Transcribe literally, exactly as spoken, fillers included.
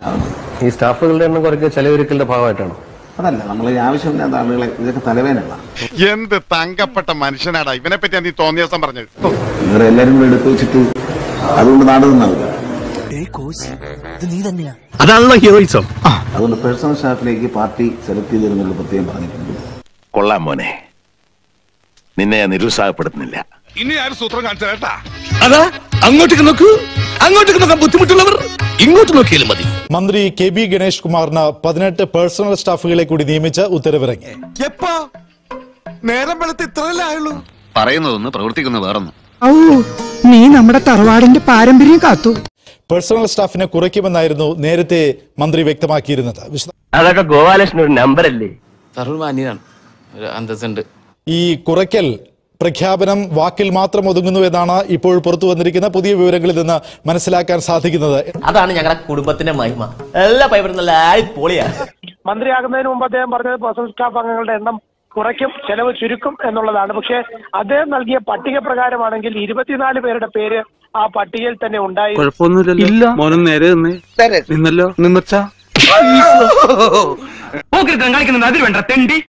ഈ സ്റ്റാഫുകളുടെ എണ്ണം കുറയ്ക്കുക ചെലവൊരുക്കലിന്റെ ഭാഗമായിട്ടാണോ? അതല്ല, നമ്മൾ ഈ ആവശ്യമില്ലാത്ത ആളുകളെ ഇതൊക്കെ തലവേനല്ല. എന്ത് തങ്കപ്പെട്ട മനുഷ്യനാടാ ഇവനെ പറ്റി നീ തോന്നിയ ദിവസം പറഞ്ഞത്. വേറെ എല്ലാരും കൂടെ എടുത്തു വെച്ചിട്ട് അതുകൊണ്ട് നാട് നിന്നാവില്ല. അതാണല്ലോ ഹീറോയിസം. അതുകൊണ്ട് പേഴ്സണൽ സ്റ്റാഫിലേക്ക് പാർട്ടി സെലക്ട് ചെയ്തിരുന്നുള്ള പ്രത്യേകം പറഞ്ഞിട്ടുണ്ട്. കൊള്ളാം മോനെ, നിന്നെ ഞാൻ നിരുത്സാഹപ്പെടുത്തുന്നില്ല. ഇനി ആരും സൂത്രം കാണിച്ചു കേട്ടാ. അതാ അങ്ങോട്ടേക്ക് നോക്കൂ, അങ്ങോട്ടേക്ക് നോക്കാൻ ബുദ്ധിമുട്ടുള്ളവർ ഇങ്ങോട്ട് നോക്കിയാലും മതി. മന്ത്രി കെ ബി ഗണേഷ് കുമാറിന് പതിനെട്ട് പേഴ്സണൽ സ്റ്റാഫുകളെ കൂടി നിയമിച്ച് ഉത്തരവിറങ്ങി. എപ്പോ നേരം വെളുത്ത് ഇത്രയല്ലേ ആയുള്ളൂ? പറയുന്നതൊന്ന് പ്രവർത്തിക്കുന്ന വേറൊന്ന്. നീ നമ്മുടെ തറവാടിന്റെ പാരമ്പര്യം കാത്തു. പേഴ്സണൽ സ്റ്റാഫിനെ കുറയ്ക്കുമെന്നായിരുന്നു നേരത്തെ മന്ത്രി വ്യക്തമാക്കിയിരുന്നത്. അതൊക്കെ ഗോപാലകൃഷ്ണൻ ഒരു നമ്പർ അല്ലേ? ഈ കുറയ്ക്കൽ പ്രഖ്യാപനം വാക്കിൽ മാത്രം ഒതുങ്ങുന്നു എന്നാണ് ഇപ്പോൾ പുറത്തു വന്നിരിക്കുന്ന പുതിയ വിവരങ്ങളിൽ നിന്ന് മനസ്സിലാക്കാൻ സാധിക്കുന്നത്. അതാണ് ഞങ്ങളുടെ കുടുംബത്തിന്റെ മഹിമ. എല്ലാ പൈപ്പറും നല്ല പൊളിയാ. മന്ത്രിയാകുന്നതിന് മുമ്പ് അദ്ദേഹം പറഞ്ഞത് പേഴ്സണൽ സ്റ്റാഫ് അംഗങ്ങളുടെ എണ്ണം കുറയ്ക്കും, ചെലവ് ചുരുക്കും എന്നുള്ളതാണ്. പക്ഷേ അദ്ദേഹം നൽകിയ പട്ടിക പ്രകാരമാണെങ്കിൽ ഇരുപത്തിനാല് പേരുടെ പേര് ആ പട്ടികയിൽ തന്നെ ഉണ്ടായി. കുഴപ്പമൊന്നുമില്ലല്ലോ. മോനും നേരെ നിന്നല്ലോ നിന്നച്ചാ കാണിക്കുന്നത് അതിൽ വേണ്ട തെണ്ടി.